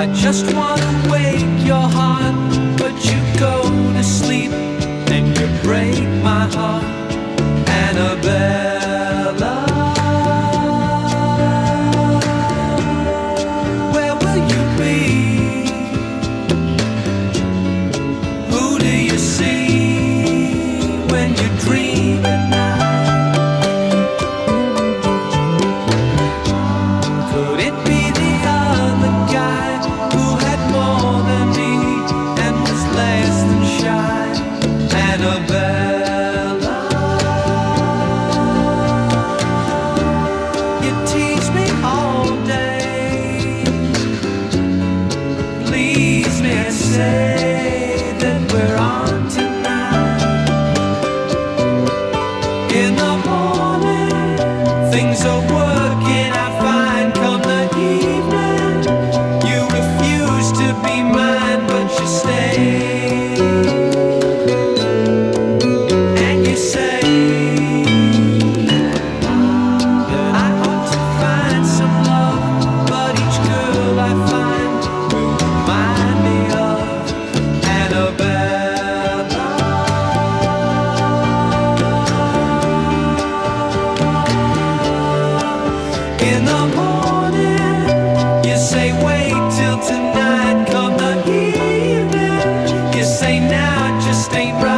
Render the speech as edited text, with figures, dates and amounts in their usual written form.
I just wanna wake your heart, but you go to sleep and you break my heart, Annabella. Where will you be? Who do you see when you dream at night? Could it be the other guy who had more than me and was less than shy, Annabella? You tease me all day, please me say that we're on tonight. In the morning, things are working out fine. Come the evening, you refuse to be mine, but you stay. And you say that I ought to find some love, but each girl I find will remind me of Annabella. In the morning, you say wait till tonight. Come the evening, you say now it just ain't right.